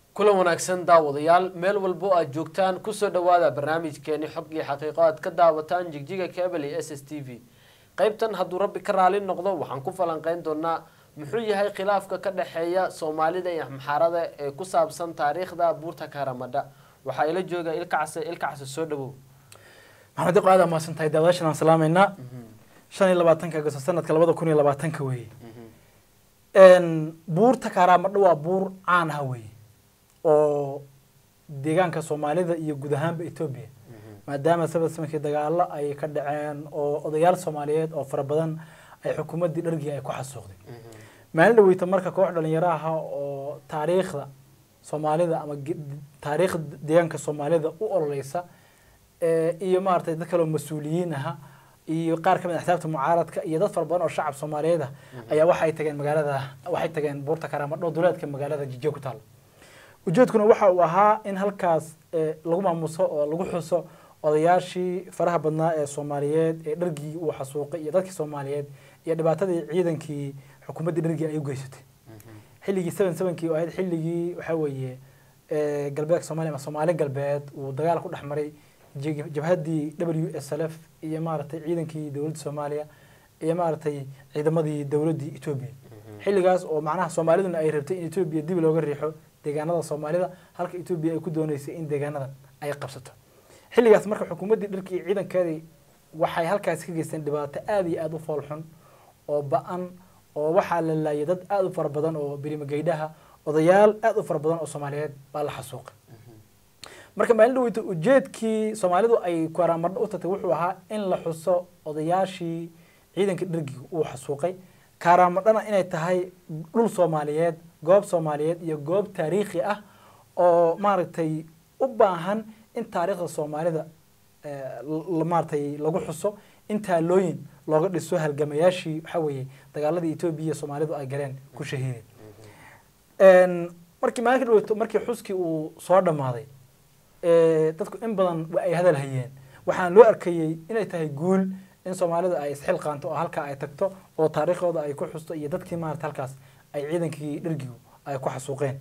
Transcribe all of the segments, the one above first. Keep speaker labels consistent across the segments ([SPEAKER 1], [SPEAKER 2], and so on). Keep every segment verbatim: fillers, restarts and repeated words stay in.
[SPEAKER 1] kulan wanaagsan daawadayaal meel walbo aad joogtaan ku soo dhawaada barnaamijkeeni xog iyo xaqiiqo aad ka daawataan jigjiga cable iyo S S T V qaybtan hadduu rabbi ka raali noqdo waxaan ku falanqeyn doonaa muxuu yahay khilaafka ka dhaxeeya Soomaalida iyo Amxaarada ee ku saabsan taariikhda buurta Karamadha waxa ila jooga ilkacse ilkacse soo dhawow
[SPEAKER 2] maxamed qaada ma santahay daawashana salaamayna shan iyo labaatanka Agoosto sanadka laba kun iyo labaatanka weey een buurta Karamadha waa buur caan ah weey oo deegaanka Soomaalida iyo guud ahaanba Itoobiya maadaama sabab sameeyay dagaalo ay ka dhaceen oo odayaal Soomaaliyeed oo fara badan ay xukuumadii dhargii ay ku xasuuqday maalin dhaweyta marka koox dhalinyaraha oo taariikhda Soomaalida ama taariikhda deegaanka Soomaalida u ololeysa ee iyo maartay dad kale oo mas'uuliyiin ah iyo qaar ka mid ah xisaabta mucaaradka iyo dad fara badan oo shacab Soomaaliyeed ayaa waxa ay tageen magaalada waxay tageen buurta Karamadha duleedka magaalada Jijig ku taal ujeedkuna waxa uu ahaa in halkaas lagu maamuso oo lagu xuso odayaashii faraha badnaa ee Soomaaliyeed ee dhargii uu xasuuqay iyo dadkii Soomaaliyeed iyo dhibaatadii ciidankii xukuumadda dhargii ay u geysatay xilligii seven seven-kii oo ahayd xilligii waxa weeye ee galbeedka Soomaaliya ama Soomaali galbeed uu dagaal ku dhaxmaray jabhadii W S L F iyo maartay ciidankii dawladda Soomaaliya iyo maartay ciidamadii dawladda Itoobiya xilligaas oo macnaha Soomaaliduna ay rabtay in Itoobiya dib looga riixo deegaanada Soomaalida halka Itoobiya ay ku doonaysay in deegaanadan ay qabsato xilligaas marka xukuumadii dharkii ciidankeedii waxay halkaas ka geysteen dhibaato aad iyo aad u fool xun oo ba'an oo waxa la laayay dad aad u fara badan oo birimageydaha odayaal aad u fara badan oo Soomaaliyeed baa la xasuuqay marka maalin dhaweyta ujeedkii Soomaalidu ay Karamadha u tatay wuxuu ahaa in la xuso odayaashii ciidanka dhargiga uu xasuuqay Karamadhana inay tahay dhul Soomaaliyeed goob Soomaaliyeed iyo goob taariikhi ah oo maaragtay u baahan in taariikhda Soomaalida ee maartay lagu xuso inta looyin looga dhiso halgamayaashii waxa weeye dagaaladii Itoobiya iyo Soomaalidu ay galeen ku shahiiday een markii maalinka dhaweyto markii xuskii uu soo dhamaaday ee dadku in badan ay hadal hayeen waxaan loo arkayay inay tahay guul in Soomaalidu ay isxil qaanto oo halka ay tagto oo taariikhdooda ay ku xusto iyo dadkii maartay halkaas ay ciidankii dhargigu ay ku xasuuqeen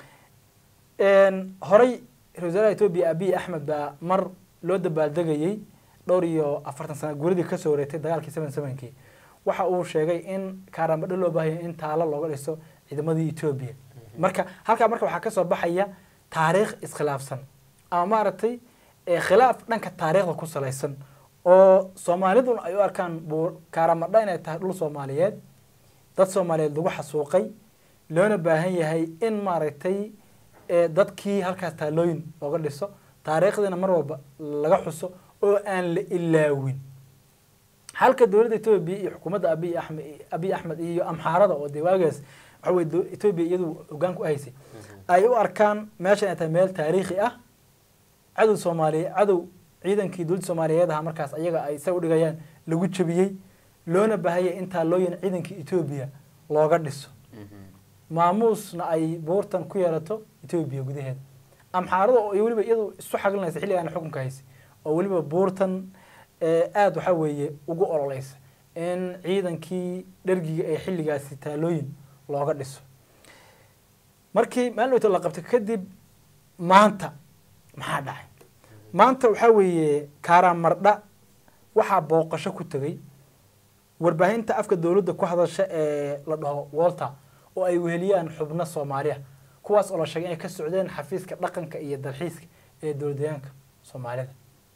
[SPEAKER 2] een horay Ra'iisul Itoobiya Abiy Ahmed baa mar loo dabaaldegayay dhowr iyo afartan sano guuridii ka soo wareegtay dagaalkii seven seven-kii waxa uu sheegay in Karamadha loo baahan in taalo looga dhiso ciidamadii Itoobiya marka halka marka waxa ka soo baxaya taariikh iskhilaafsan ama maartay ee khilaaf dhanka taariikhda ku salaysan oo Soomaalidu ay u arkaan Karamadha inay tahay dhul Soomaaliyeed dad Soomaaliyeed lagu xasuuqay loona baahan yahay in maartay ee dadkii halkaas taalooyin looga dhiso taariikhdina mar walba laga xuso oo aan la ilaawin halka dawladda Itoobiya iyo xukuumadda Abiy Ahmed Abiy Ahmed iyo Amxaarada oo deegaankaas waxa weeye Itoobiya iyadu hoggaan ku haysay ay u arkaan meesha inay tahay meel taariikhi ah cadow Soomaaliyeed cadow ciidankii dawladda Soomaaliyeed ah markaas ayaga ay soo dhigayaan lagu jabiyay loona baahayay inta looyin ciidankii Itoobiya looga dhiso maamuusna ay boortan ku yeelato Itoobiya gudaheeda Amxaarada oo waliba iyadu isu xaglinaysa xilligan xukunka haysay oo waliba boortan ee aad waxa weeye ugu ololeysa in ciidankii dhargiga ay xilligaasi taalooyin looga dhiso markii maalmood la qabtay kadib maanta maxaa dhacay maanta waxa weeye Karamadha waxa booqasho ku tagay warbaahinta afka dawladda ku hadasha ee la dhaho Walter oo ay weheliyaan xubno Soomaaliya kuwaas oo la sheegay inay ka socdeen xafiiska dhaqanka iyo dalxiiska ee dawladda Soomaalida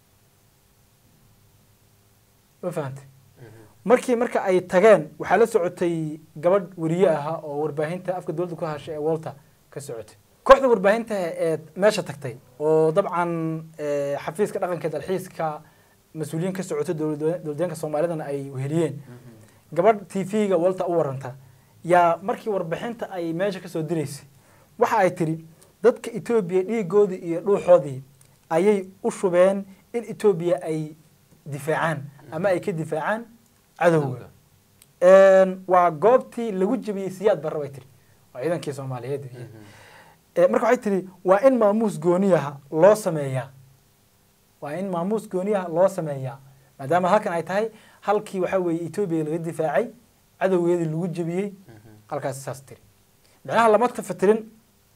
[SPEAKER 2] ma fahantay markii marka ay tageen waxa la socotay gabadh wariye ah oo warbaahinta afka dawladda ku hadasha ee Walter ka socotay kooxda warbaahinta ee meesha tagtay oo dabcan xafiiska dhaqanka dalxiiska mas'uuliyiin ka socotay dawladda Soomaalida ay weheliyeen gabadh T V-ga Walter u waranta yaa markii warbixinta ay meesha ka soo direysay waxa ay tiri dadka Itoobiya dhiigoodi iyo dhuuxoodii ayay u shubeen in Itoobiya ay difaacaan ama ay ka difaacaan cadawga een waa goobtii lagu jabiyay siyaad barra way tiri waa ciidankii Soomaaliyeed ee marka waxay tiri waa in maamuus gooniyaha loo sameeyaa waa in maamuus gooniyaha loo sameeyaa maadaama halkan ay tahay halkii waxa weeye Itoobiya laga difaacay cadawgeedii lagu jabiyay halkaas saas tiri macnaha lama tafatirin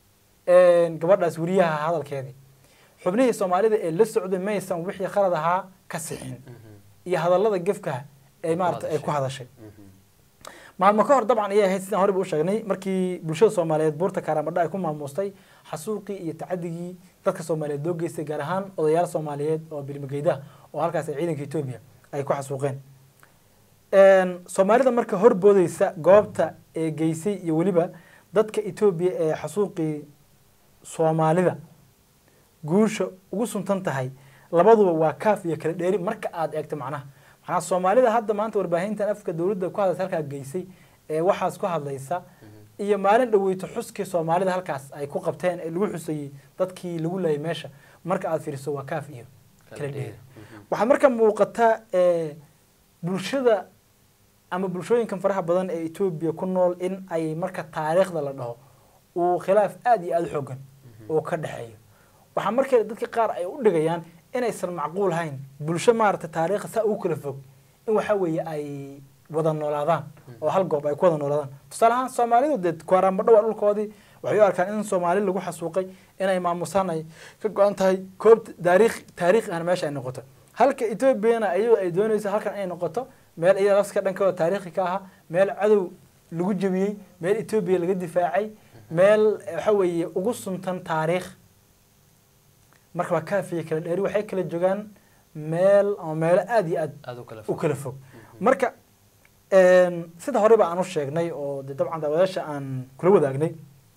[SPEAKER 2] gabadhaas weriyaha hadalkeedii xubnihii soomaalida ee la socday maysan wixii khalad ahaa ka sixin iyo hadallada gefka ee maarata ay ku hadashay maalmo ka hor dabcan ayay ahayd sidaan horeba u sheegnay markii bulshada soomaaliyeed buurta kaaramadha ay ku maamuustay xasuuqii iyo tacadigii dadka soomaaliyeed loo geystay gaar ahaan odayaal soomaaliyeed oo birmageydaha oo halkaas ay ciidanka etoobiya ay ku xasuuqeen soomaalida marka horboodeysa goobta ee geysay iyo weliba dadka etoobiya ee xasuuqii soomaalida guusha ugu suntan tahay labaduba waa kaaf iyo kala dheeri marka aad eegto macnaha macnaha soomaalida hadda maanta warbaahintan afka dowladda ku hadlaysa halkaa geysay ee waxaas ku hadlaysa iyo maalin dhaweyto xuskii soomaalida halkaas ay ku qabteen ee lagu xusayey dadkii lagu laayay meesha marka aad fiiriso waa kaaf iyo kala dheeri waxaa marka muuqata bulshada ama bulshooyinkan faraha badan ee etoobiya ku nool in ay marka taariikhda la dhaho uu khilaaf aada iyo aada u xoogan oo ka dhexeeyo waxaa markale dadka qaar ay u dhigayaan inaysan macquul hayn bulsho maaragtay taariikha saa ugu kala fog in waxa weeye ay wada noolaadaan oo hal goob ay ku wada noolaadaan tusaale ahaan soomaalidu dee kuaraambadho waa dhulkoodii waxay u arkaan in soomaali lagu xasuuqay inay maamusaan ay ka go-an tahay koob taariikh taariikh ahna meesha ay noqoto halka etoobiyana iyadoo ay doonayso halkan inay noqoto meel iyada lafska dhankooda taariikhi ka ahaa meel cadow lagu jebiyey meel etoobiya laga difaacay meel waxa weeye ugu suntan taariikh marka waa kaafiya kala dheeri waxay kala joogaan meel ama meelo aada iyo aad u kala fog marka sida horeba aan u sheegnay oo de dabcan daawadaasha aan kula wadaagnay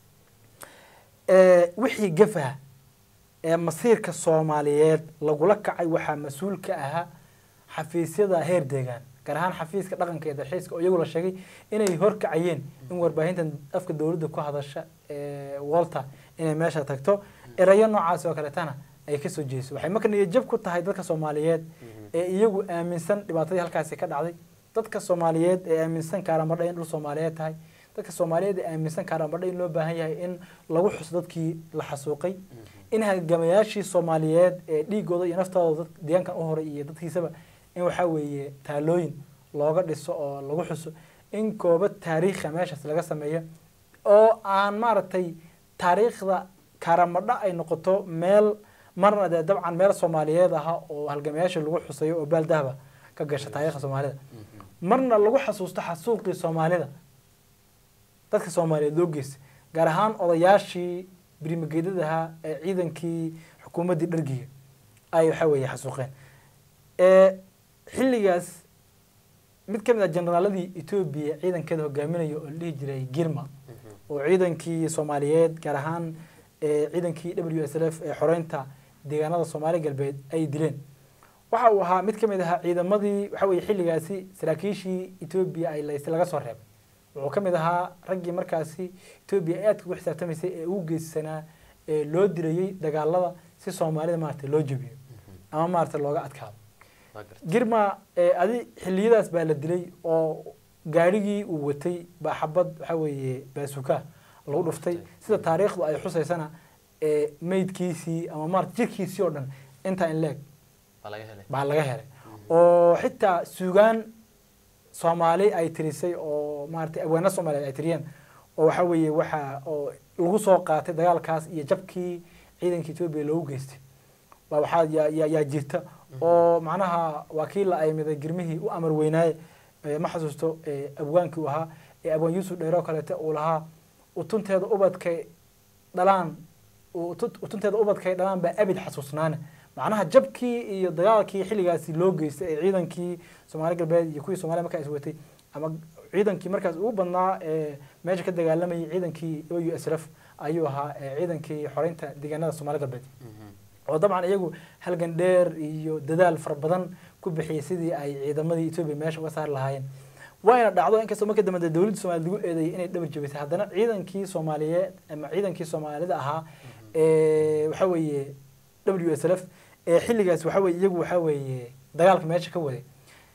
[SPEAKER 2] wixii gafaha ee masiirka soomaaliyeed lagula kacay waxaa mas-uul ka ahaa xafiisyada heer deegaan gaar ahaan xafiiska dhaqanka ee dalxiiska oo iyagu la sheegay inay horkacayeen in warbaahintan afka dowladda ku hadasha walter inay meesha tagto erayo noocaas oo kaleetana ay kasoo jeeso waxay marka niyadjab ku tahay dadka soomaaliyeed ee iyagu aaminsan dhibaatadii halkaasi ka dhacday dadka soomaaliyeed ee aaminsan kaaramadha in dhul soomaaliyeed tahay dadka soomaaliyeed ee aaminsan kaaramadha in loo baahan yahay in lagu xuso dadkii la xasuuqay in halgamayaashii soomaaliyeed ee dhiigooda iyo naftooda dad deegaankan u horay iyo dadkiisaba in waxaa weeye taalooyin looga dhiso oo lagu xuso in kooba taariikha meeshaas laga sameeyo oo aan maaragtay taariikhda kaaramadha ay noqoto meel marna dee dabcan meel soomaaliyeed aha oo halgamayaasha lagu xusayo oo baaldahba ka gasha taariikhda soomaalida marna lagu xasuusto xasuuqii soomaalida dadka soomaaliyeed loo geystay gaar ahaan odayaashii birmageedadaha ee ciidankii xukuumaddii dhargiga ay waxaa weeye xasuuqeen xilligaas mid ka mid ah generaaladii etoobiya ciidankeeda hogaaminaya oo la dhihi jiray girma oo ciidankii soomaaliyeed gaar ahaan ciidankii w s l f ee xoreynta deegaanada soomaali galbeed ay dileen waxa uu ahaa mid ka mid ahaa ciidamadii waxa weye xilligaasi saraakiishii etoobiya ay laysay laga soo reebay wuxuu ka mid ahaa raggii markaasi etoobiya aadka ugu xisaabtamaysay ee ugu geyssanaa ee loo dilayey dagaalada si soomaalida maaragtay loo jebiyo ama maaragtay looga adkaado girma adi xilliyadaas baa la dilay oo gaarigii uu watay baa xabad waxa weeye baasuka lagu dhuftay sida taariikhdu ay xusaysana meydkiisii ama maarata jirkiisii oo dhan intaa in leeg baa laga helay oo xitaa suugaan soomaali ay tirisay oo maaragtay abwaana soomaaliyeed ay tiriyeen oo waxa weeye waxa oo lagu soo qaatay dagaalkaas iyo jabkii ciidanka etoobiya loogu geystay baa waxaa yaa yaa jirta oo macnaha waa kii la aymiday girmihii u amar weynaaye ma xasuusto abwaankii uu ahaa ee abwaan yuusuf dheero kaleete uu lahaa utunteeda ubadkay dhalaan utunteeda ubadkay dhalaan baa abid xasuusnaane macnaha jabkii iyo dagaalkii xilligaasi loo geystay ee ciidankii soomaali galbeed iyo kuwii soomaliya markaa is watay ama ciidankii markaas ugu badnaa ee meesha ka dagaalamayay ciidankii o u s f ayuu ahaa ciidankii xoreynta deegaanada soomaali galbeed oo dabcan iyagu halgan dheer iyo dadaal fara badan ku bixiyay sidii ay ciidamadii etoobiya meesha uga saari lahaayeen wayna dhacdo inkastoo marka dambe dowladda soomaaliyed lagu eedeeyay inay dhabar jabisay haddana ciidankii soomaaliyeed ama ciidankii soomaalida ahaa ee waxa weeye w s l f ee xilligaas waxa weye iyagu waxa weeye dagaalka meesha ka waday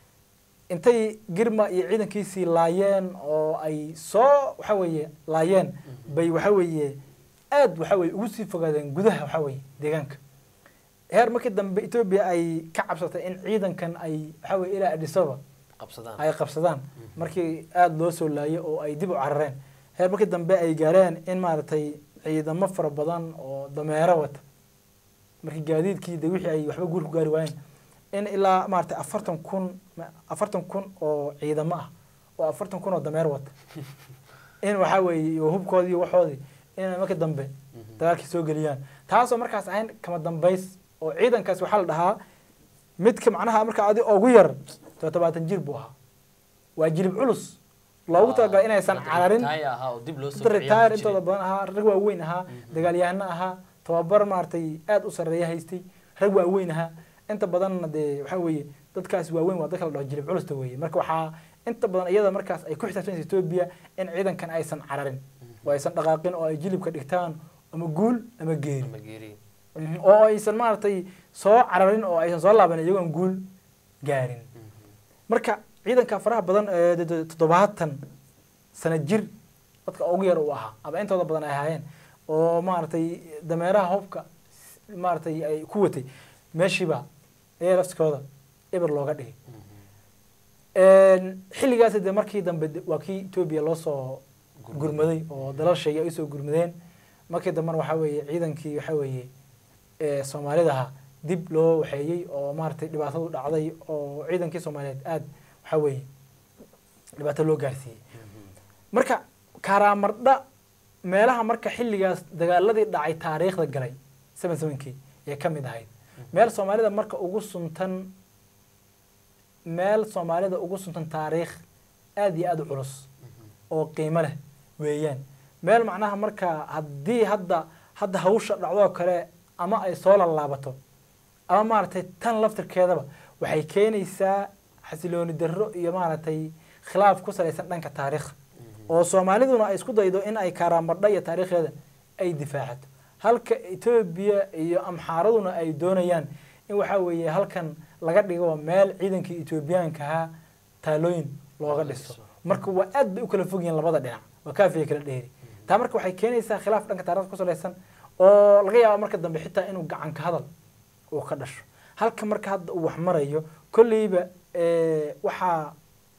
[SPEAKER 2] intay girma iyo ciidankiisii laayeen oo ay soo waxa weeye laayeen bay waxa weeye aad waxa weye ugu sii fogaadeen gudaha waxa weeye deegaanka heer markii dambe etoobiya ay ka cabsatay in ciidankan ay waxa weye ilaa Addis Ababa ay qabsadaan markii aad loo soo laayay oo ay dib u carareen heer markii dambe ay gaareen in maaragtay ciidamo fara badan oo dameero wata markii gaadiidkii de wixii ay waxba guur ku gaari waayeen in ilaa maaragtay afartan kun afartan kun oo ciidamo ah oo afartan kun oo dameer wata in waxaa weeye hubkoodii iyo waxoodii inay marka dambe dagaalkii soo geliyaan taasoo markaas ahayn kama dambays oo ciidankaas waxaa la dhahaa midka macnaha marka adi ugu yar todobaatan jir buu ahaa waa jilib culus loogu talagalay inaysan cararin retire intooda badan ahaa rag waaweyn ahaa dagaalyahano ahaa tababar maaragtay aada u sarreeya haystay rag waaweyn ahaa inta badanna dee waxaa weeye dadkaas waaweyn waa dadka la dhaho jilib culusta weeye marka waxaa inta badan iyada markaas ay ku xisaabsanaysa Ethiopia in ciidankan aysan cararin oo aysan dhaqaaqin oo ay jilibka dhigtaan ama guul ama geeri oo aysan maaragtay soo cararin oo aysan soo laaban iyagoon guul gaarin marka ciidanka faraha badan ee toddobaatan sano jir dadka ugu yar uu ahaa ama intooda badan ay ahaayeen oo maaragtay dameeraha hubka maaragtay ay ku watay meeshiiba ee laftikooda eber looga dhigay xilligaas de markii dambe waa kii Ethiopia loo soo gurmaday oo dalal shay ay soo gurmadeen markii dambe waxa weeye ciidankii waxa weeye ee Soomaalidaha dib loo waxeeyay oo maartay dhibaatadu dhacday oo ciidankii Soomaaliyeed aad waxa weeye dhibaato loo gaarsiiyay marka karamardha meelaha marka xilligaas dagaaladii dhacay taariikhda galay seven seven-kii ee kamid ahayd meel Soomaalida marka ugu suntan meel Soomaalida ugu suntan taariikh aad iyo aad u culus oo qiimo leh weeyaan meel macnaha marka hadii hadda hadda hawsha dhacdo kale ama ay soo laabato ama maartay tan laftirkeedaba waxay keenaysaa xasilooni darro iyo maartay khilaaf ku saleysan dhanka taariikh oo Soomaaliduna ay isku daydo in ay karamardha iyo taariikhdeeda ay difaacato halka Ethiopia iyo Amxaaraduna ay doonayaan in waxa weeye halkan laga dhigo meel ciidankii Ethiopiaanka ah taalooyin looga dhiso marka waa aad bay u kala fogayeen labada dhinac waa kaafiye kala dheeri taa marka waxay keenaysaa khilaaf dhanka taariikhda ku saleysan oo laga yaabo marka dambe xitaa inuu gacan ka hadal uu ka dhasho halka marka hadda uu wax marayo kulliiba ee waxa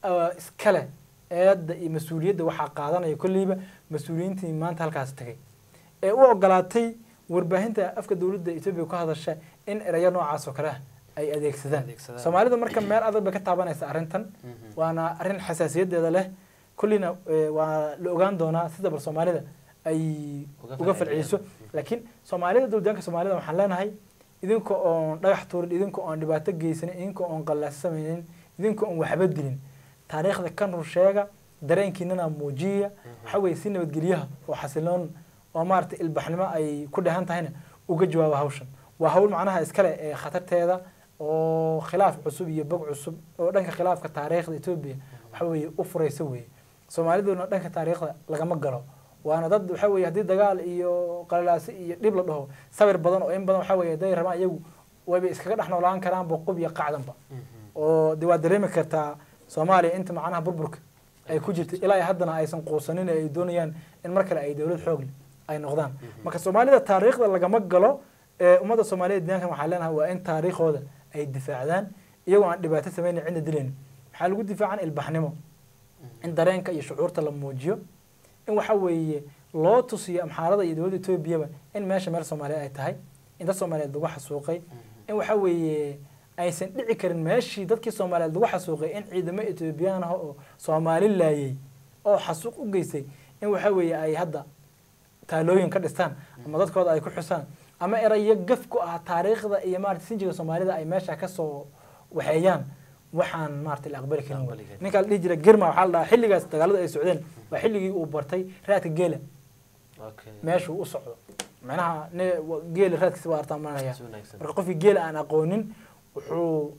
[SPEAKER 2] iskale eedda iyo mas'uuliyadda waxa qaadanaya kulliiba mas'uuliyiintii maanta halkaas tagay ee u ogolaatay warbaahinta afka dawladda Ethiopia ku hadasha in erayo noocaas oo kale ay adeegsadaan Soomaalida marka meel adag ka taabanaysa arintan waana arin xasaasiyadeeda leh kullina waa la ogaan doonaa sida bal Soomaalida ay uga falceliso laakiin Soomaalida dawladda Soomaalida waxaan leenahay idinka oo dhagax tuurin idinka oo dhibaato geysan idinka oo qalaasameen idinka oo waxba dilin taariikhda kan run sheega dareenkiinana muujiya waxa way si nabadgeliyaha oo xasiloon oo maartay ilbaxnimo ay ku dhahan tahayna uga jawaab hawshan waa hawl macnaha iskale ee khatarteeda oo khilaaf cusub iyo bog cusub oo dhanka khilaafka taariikhda Ethiopia waxa way u furayso way Soomaaliduna dhanka taariikhda lagama galo waana dad waxa way hadii dagaal iyo qalalaasi iyo dib la dhaho sawir badan oo in badan waxa way day rabaan iyagu way iskaga dhaxnoolaan karaan boqob iyo qacdanba oo diwaad dareemi kartaa Soomaaliya inta macnaha burburka ay ku jirtay ilaa haddana aysan qoosanin ay doonayaan in markale ay dawlad xoog leh ay noqdaan marka Soomaalida taariikhda lagama galo ee umada Soomaaliyeed deegaanka waxa leenahay waa in taariikhooda ay difaacdaan iyagoo aan dhibaato sameeyay cid dileen waxa lagu difaacan ilbaxnimo in dareenka iyo shucuurta la muujiyo in waxa weeye loo tusiyo Amxaarada iyo dawladda Ethiopia in meesha meel Soomaaliya ay tahay inta Soomaaliyeed lagu xasuuqay in waxa weeye aysan dhici karin meeshii dadkii Soomaaliyeed lagu xasuuqay in ciidamo Ethiopian ah oo Soomaali laayay oo xasuuq u geysay in waxa weeye ay hadda taalooyin ka dhistaan ama dadkooda ay ku xusaan ama erayo gaf ku ah taariikhda iyo maartay sinjiga Soomaalida ay meesha ka soo waxeeyaan waxaan maartay la aqbali karin ninka la dhijira girma waxa la dhahaa xilligaas dagaalada ay socdeen waa xilligii uu bartay raadka geela okay meeshu u socdo macnaha geela raadkiisa waa artaamanaya marka qofkii geela aan aqoonin wuxuu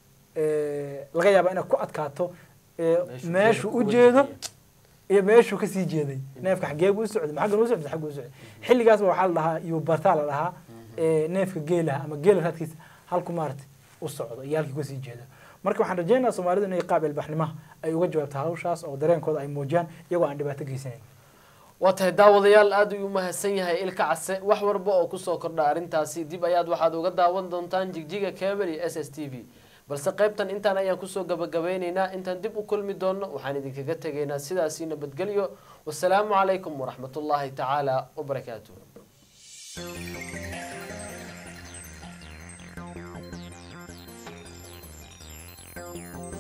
[SPEAKER 2] ee laga yaabaa inay ku adkaato meeshu u jeedo iyo meeshu ka sii jeeday neefka xageeb u socday maxaa u socday xageeb u socday xilligaas waxa la dhahaa iyo barta la dhahaa ee neefka geela ama geela raadkiisa halku maartay u socdo iyo halkii ku sii jeedo marka waxaan rajaynayaa Soomaalidu inay qaab ilbaxnimaha ay uga jawaabto hawshaas oo dareenkooda ay muujiyaan iyagoo aan dhibaato geysanin
[SPEAKER 1] wata daawadayaal aad u mahadsan yahay ilka case wax warba oo ku soo kordha arintaasi dib ayaad waxaad uga daawan doontaan jigjiga cable S S T V balse qaybtan intaan ayaan kusoo gabagabeynaynaa intaan dib u kulmi doono waxaan idinkaga tegaynaa sidaasi nabadgelyo wassalaamu calaykum waraxmatullaahi tacaala wabarakaatuh